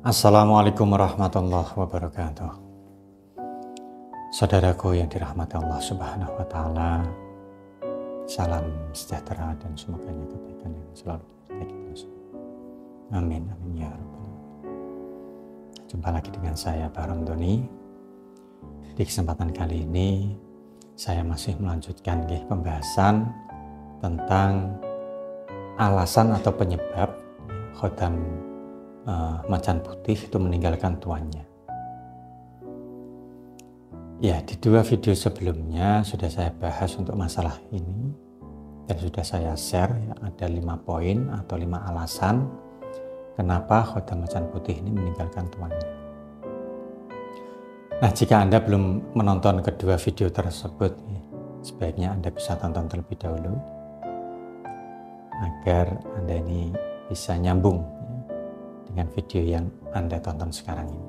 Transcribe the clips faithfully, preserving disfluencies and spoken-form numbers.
Assalamualaikum warahmatullahi wabarakatuh. Saudaraku yang dirahmati Allah Subhanahu wa Ta'ala, salam sejahtera dan semoga kebaikan yang selalu menyertai kita semua. Amin, amin ya rabbal alamin. Jumpa lagi dengan saya Pak Ramdhani. Di kesempatan kali ini saya masih melanjutkan ya, pembahasan tentang alasan atau penyebab khodam uh, macan putih itu meninggalkan tuannya. Ya, di dua video sebelumnya sudah saya bahas untuk masalah ini dan sudah saya share ya, ada lima poin atau lima alasan kenapa khodam macan putih ini meninggalkan tuannya. Nah, jika Anda belum menonton kedua video tersebut, ya, sebaiknya Anda bisa tonton terlebih dahulu agar Anda ini bisa nyambung ya, dengan video yang Anda tonton sekarang ini.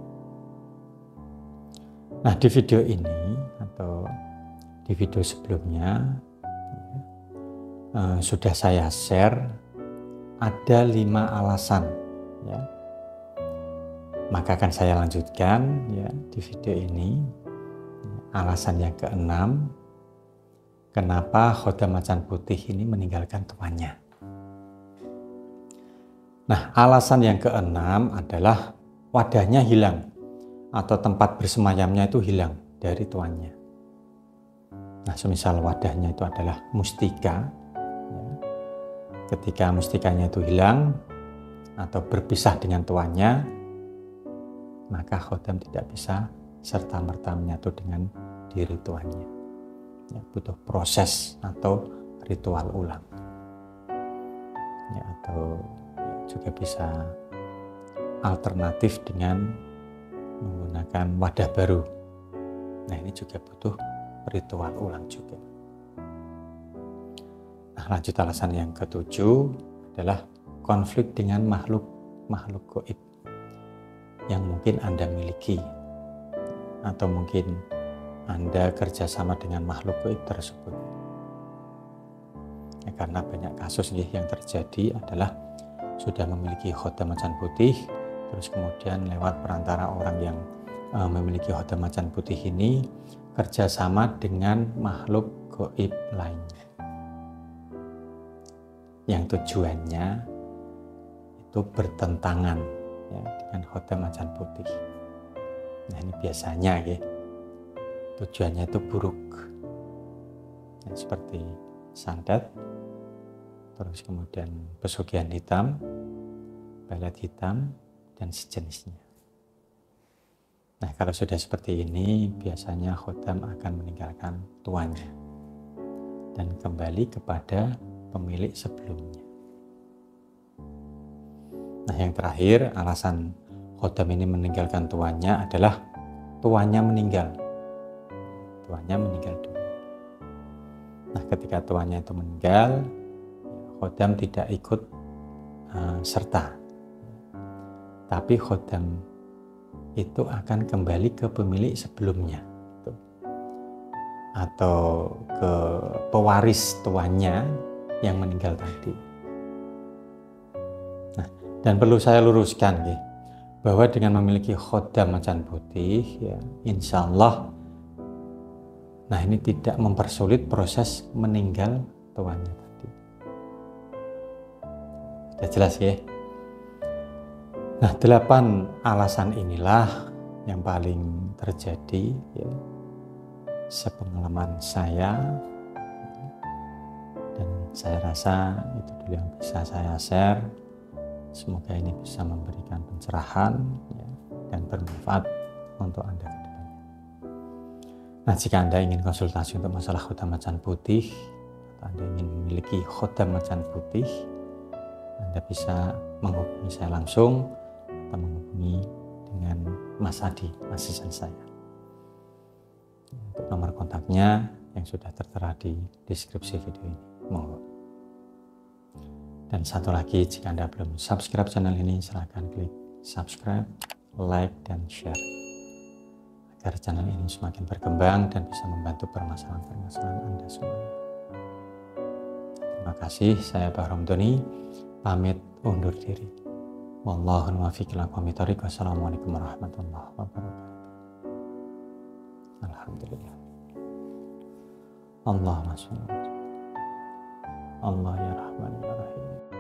Nah, di video ini atau di video sebelumnya ya, eh, sudah saya share ada lima alasan ya. Maka akan saya lanjutkan ya di video ini ya, alasan yang keenam kenapa khodam macan putih ini meninggalkan tuannya. Nah, alasan yang keenam adalah wadahnya hilang atau tempat bersemayamnya itu hilang dari tuannya. Nah, semisal wadahnya itu adalah mustika, ya, ketika mustikanya itu hilang atau berpisah dengan tuannya, maka khodam tidak bisa serta-merta menyatu dengan diri tuannya. Ya, butuh proses atau ritual ulang. Ya, atau ya, juga bisa alternatif dengan menggunakan wadah baru. Nah, ini juga butuh ritual ulang juga. Nah, lanjut alasan yang ketujuh adalah konflik dengan makhluk makhluk gaib yang mungkin Anda miliki atau mungkin Anda kerjasama dengan makhluk gaib tersebut. Ya, karena banyak kasus ya, yang terjadi adalah sudah memiliki khodam macan putih, terus kemudian lewat perantara orang yang uh, memiliki khodam macan putih ini kerjasama dengan makhluk gaib lainnya, yang tujuannya itu bertentangan ya, dengan khodam macan putih. Nah, ini biasanya ya, tujuannya itu buruk ya, seperti santet, terus kemudian pesugihan hitam, pelet hitam, dan sejenisnya. Nah, kalau sudah seperti ini biasanya khodam akan meninggalkan tuannya dan kembali kepada pemilik sebelumnya. Nah, yang terakhir, alasan khodam ini meninggalkan tuannya adalah tuannya meninggal. Tuannya meninggal dulu. Nah, ketika tuannya itu meninggal, khodam tidak ikut uh, serta. Tapi khodam itu akan kembali ke pemilik sebelumnya. Atau ke pewaris tuannya yang meninggal tadi. Dan perlu saya luruskan ya, bahwa dengan memiliki khodam macan putih ya, insya Allah, nah ini tidak mempersulit proses meninggal tuannya tadi. Sudah jelas ya. Nah, delapan alasan inilah yang paling terjadi ya, sepengalaman saya, dan saya rasa itu dulu yang bisa saya share. Semoga ini bisa memberikan pencerahan ya, dan bermanfaat untuk Anda ke depannya. Nah, jika Anda ingin konsultasi untuk masalah khodam macan putih atau Anda ingin memiliki khodam macan putih, Anda bisa menghubungi saya langsung atau menghubungi dengan Mas Adi, asisten saya. Untuk nomor kontaknya yang sudah tertera di deskripsi video ini, monggo. Dan satu lagi, jika Anda belum subscribe channel ini, silahkan klik subscribe, like, dan share agar channel ini semakin berkembang dan bisa membantu permasalahan-permasalahan Anda semuanya. Terima kasih, saya Pak Ramdhani, pamit undur diri. Wallahu muwaffiq ila aqwamit thoriq. Wassalamualaikum warahmatullahi wabarakatuh. Alhamdulillah. Allahumma sholli ala Allah ya Rahman ya Rahim.